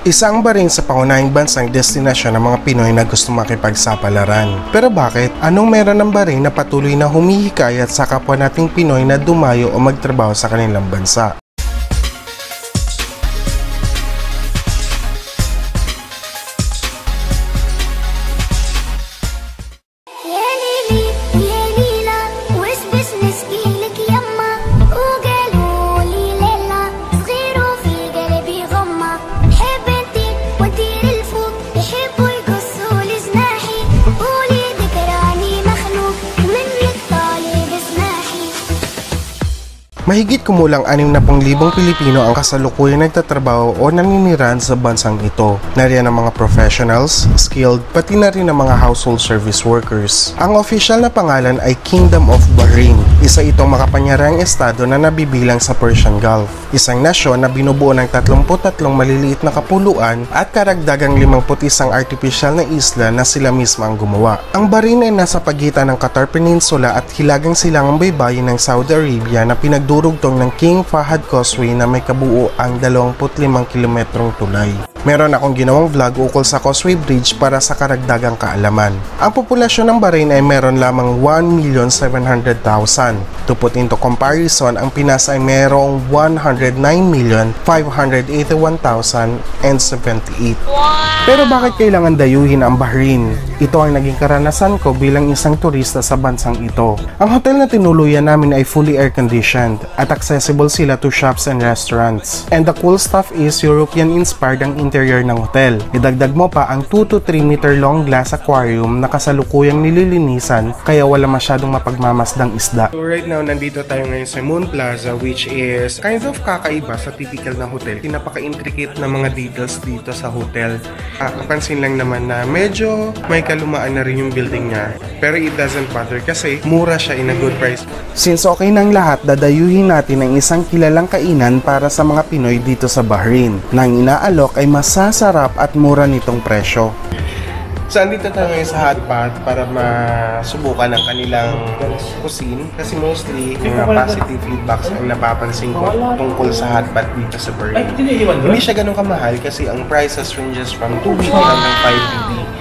Isa ang Bahrain sa pangunahing bansang destinasyon ng mga Pinoy na gusto makipagsapalaran. Pero bakit? Anong meron ng Bahrain na patuloy na humihikayat sa kapwa nating Pinoy na dumayo o magtrabaho sa kanilang bansa? Mahigit kumulang 60,000 Pilipino ang kasalukuyang nagtatrabaho o naninirahan sa bansang ito. Nariyan ang mga professionals, skilled, pati na rin ang mga household service workers. Ang official na pangalan ay Kingdom of Bahrain. Isa itong makapanyarahang estado na nabibilang sa Persian Gulf. Isang nasyon na binubuo ng 33 maliliit na kapuluan at karagdagang 51 artificial na isla na sila mismo ang gumawa. Ang Bahrain ay nasa pagitan ng Qatar Peninsula at hilagang silangang baybayin ng Saudi Arabia na pinagdurugtong ng King Fahd Causeway na may kabuo ang 25 kilometrong tulay. Meron akong ginawang vlog ukol sa Causeway Bridge para sa karagdagang kaalaman. Ang populasyon ng Bahrain ay meron lamang 1,700,000. To put into comparison, ang Pinas ay merong 109,581,078. Pero bakit kailangan dayuhin ang Bahrain? Ito ang naging karanasan ko bilang isang turista sa bansang ito. Ang hotel na tinuluyan namin ay fully air-conditioned at accessible sila to shops and restaurants. And the cool stuff is European-inspired ang interior ng hotel. Idagdag mo pa ang 2 to 3 meter long glass aquarium na kasalukuyang nililinisan kaya wala masyadong mapagmamasdang isda. So right now, nandito tayo ngayon sa Moon Plaza, which is kind of kakaiba sa typical na hotel. Napaka-intricate na mga details dito sa hotel. Kapansin lang naman na medyo may kalumaan na rin yung building niya. Pero it doesn't bother kasi mura siya in a good price. Since okay ng lahat, dadayuhin natin ang isang kilalang kainan para sa mga Pinoy dito sa Bahrain. Nang inaalok ay masasarap at mura nitong presyo. So, andito tayo ngayon sa hotpot para masubukan ang kanilang cuisine kasi mostly mga positive feedbacks ang napapansin ko tungkol sa hotpot dito sa Bahrain. Hindi siya ganun kamahal kasi ang prices ranges from 250 hanggang 550.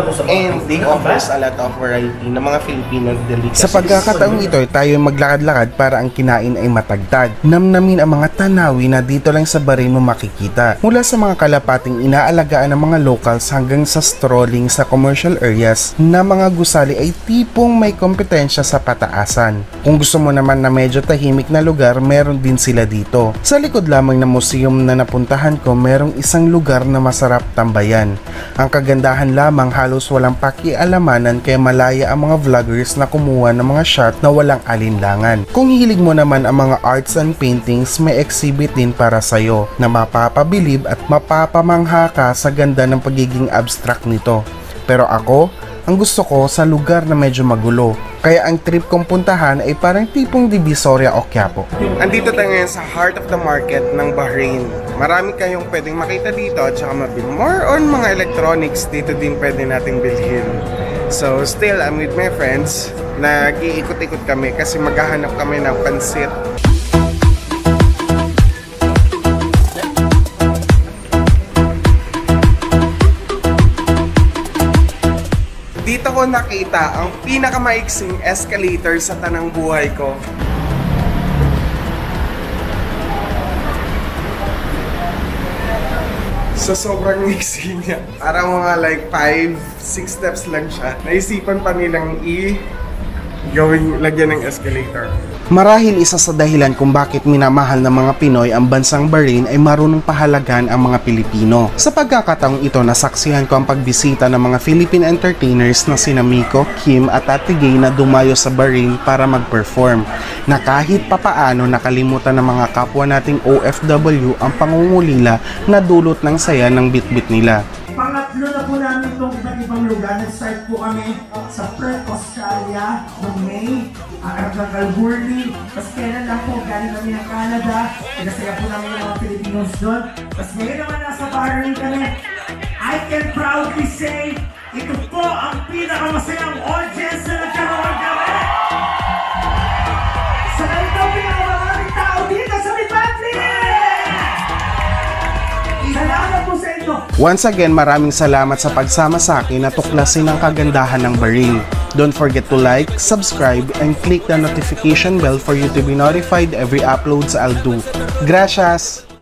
And they offers a lot of variety ng mga Filipino delicacies. Sa pagkakataong ito, tayo maglakad-lakad para ang kinain ay matagtad. Namnamin ang mga tanawin na dito lang sa Bahrain mo makikita. Mula sa mga kalapating inaalagaan ng mga locals hanggang sa strolling sa commercial areas na mga gusali ay tipong may kompetensya sa pataasan. Kung gusto mo naman na medyo tahimik na lugar, meron din sila dito. Sa likod lamang ng museum na napuntahan ko, merong isang lugar na masarap tambayan. Ang kagandahan lamang halos walang pakialamanan kaya malaya ang mga vloggers na kumuha ng mga shot na walang alinlangan. Kung hilig mo naman ang mga arts and paintings, may exhibit din para sa'yo na mapapabilib at mapapamangha ka sa ganda ng pagiging abstract nito. Pero ako, ang gusto ko sa lugar na medyo magulo. Kaya ang trip kong puntahan ay parang tipong Divisoria o Quiapo. Andito tayo ngayon sa heart of the market ng Bahrain. Marami kayong pwedeng makita dito at saka mabili. More on mga electronics dito din pwede nating bilhin. So still, I'm with my friends. Nag-iikot-ikot kami kasi maghahanap kami ng pansit. Dito ko nakita ang pinakamaiksing escalator sa tanang buhay ko. So sobrang iksi niya. Parang mga like 5-6 steps lang siya. Naisipan pa nilang lagyan ng escalator. Marahil isa sa dahilan kung bakit minamahal ng mga Pinoy ang bansang Bahrain ay marunong pahalagan ang mga Pilipino. Sa pagkakataong ito, nasaksihan ko ang pagbisita ng mga Philippine entertainers na sina Miko, Kim at Ate Gay na dumayo sa Bahrain para mag-perform. Na kahit papaano nakalimutan ng mga kapwa nating OFW ang pangungulila na dulot ng saya ng bitbit nila. Pangatlo na po namin itong iba't ibang lugar. Nag-start po kami sa Perth, Australia, noong May, hanggang Calgary. Tapos kailan lang po, galing kami ng Canada. Pinasaya po namin yung mga Filipinos doon. Tapos ngayon naman nasa Bahrain kami. I can proudly say, ito po ang pinakamasayang audience na nagkaroon kami. Sa ganito pinakamaraming tao dito sa Republic! Salamat po sa inyo! Once again, maraming salamat sa pagsama sa akin na tuklasin ang kagandahan ng Bahrain. Don't forget to like, subscribe, and click the notification bell for you to be notified every uploads I'll do. Gracias!